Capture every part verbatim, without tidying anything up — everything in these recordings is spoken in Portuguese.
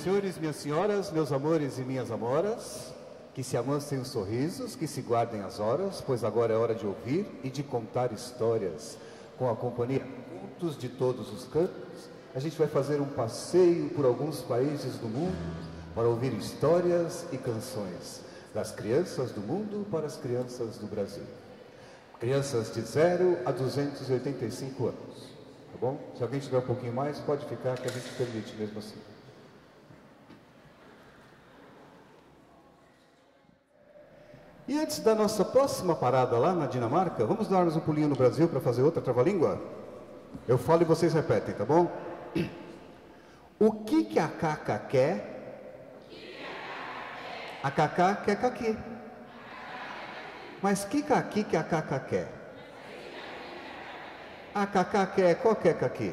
senhores, minhas senhoras, meus amores e minhas amoras, que se amancem os sorrisos, que se guardem as horas, pois agora é hora de ouvir e de contar histórias. Com a companhia Contos de Todos os Cantos, a gente vai fazer um passeio por alguns países do mundo para ouvir histórias e canções das crianças do mundo para as crianças do Brasil. Crianças de zero a duzentos e oitenta e cinco anos, tá bom? Se alguém tiver um pouquinho mais, pode ficar que a gente permite mesmo assim. E antes da nossa próxima parada lá na Dinamarca, vamos darmos um pulinho no Brasil para fazer outra trava-língua? Eu falo e vocês repetem, tá bom? O que que a Caca quer? A Cacá quer caqui. Mas que caqui que a Caca quer? A Cacá quer qualquer caqui.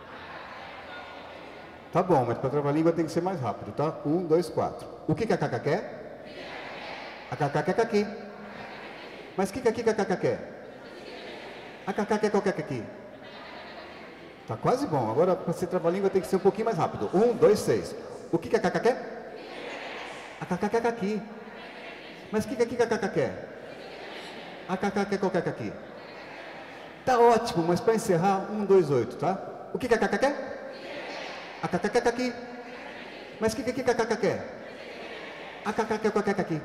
Tá bom, mas para trava-língua tem que ser mais rápido, tá? Um, dois, quatro. O que que a Caca quer? A Cacá quer caqui. Mas que caqui que a Caca quer? A Cacá quer qualquer caqui. Tá quase bom. Agora, para ser trava-língua tem que ser um pouquinho mais rápido. Um, dois, seis. O que que a Caca quer? A Cacá quer caqui. Mas que caqui que a Caca quer? A Cacá quer qualquer caqui. Tá ótimo, mas para encerrar, um, dois, oito, tá? O que que a Caca quer? A Cacá quer caqui. Mas que caqui que a Caca quer? A Cacá quer qualquer caqui.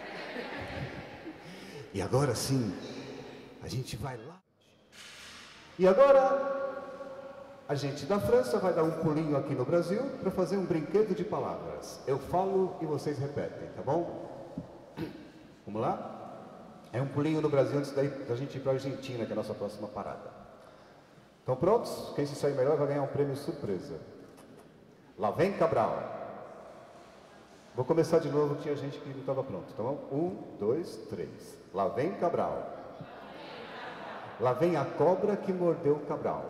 E agora sim, a gente vai lá. E agora, a gente da França vai dar um pulinho aqui no Brasil para fazer um brinquedo de palavras. Eu falo e vocês repetem, tá bom? Vamos lá? É um pulinho no Brasil antes da gente ir para a Argentina, que é a nossa próxima parada. Estão prontos? Quem se sair melhor vai ganhar um prêmio surpresa. Lá vem Cabral. Vou começar de novo, tinha gente que não estava pronto, tá bom? Um, dois, três. Lá vem Cabral. Lá vem a cobra que mordeu o Cabral.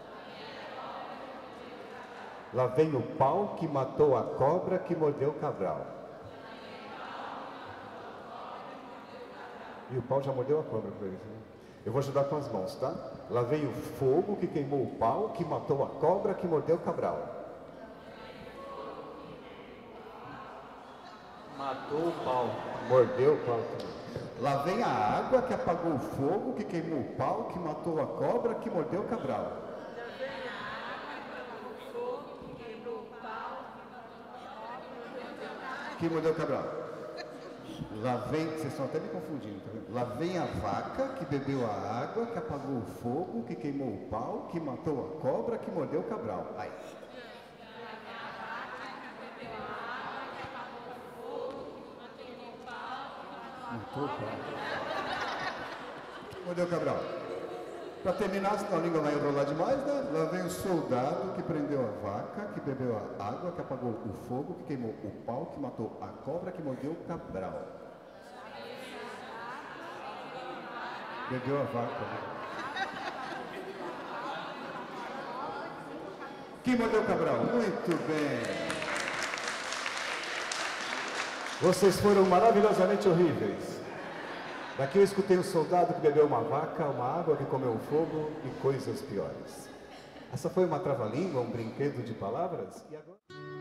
Lá vem o pau que matou a cobra que mordeu o Cabral. E o pau já mordeu a cobra para eles, né? Eu vou ajudar com as mãos, tá? Lá vem o fogo que queimou o pau que matou a cobra que mordeu o Cabral. Matou o pau. Mordeu o pau também. Lá vem a água que apagou o fogo que queimou o pau que matou a cobra que mordeu o Cabral. Que mordeu o Cabral. Lá vem, vocês estão até me confundindo, tá vendo? Lá vem a vaca que bebeu a água, que apagou o fogo, que queimou o pau, que matou a cobra, que mordeu o Cabral. Aí. Matou o pau. Que mordeu o Cabral. Para terminar, senão a língua vai enrolar demais, né? Lá vem o soldado que prendeu a vaca, que bebeu a água, que apagou o fogo, que queimou o pau, que matou a cobra, que mordeu o Cabral. Bebeu a vaca, né? Que mordeu o Cabral? Muito bem. Vocês foram maravilhosamente horríveis. Daqui eu escutei um soldado que bebeu uma vaca, uma água que comeu fogo e coisas piores. Essa foi uma trava-língua, um brinquedo de palavras? E agora...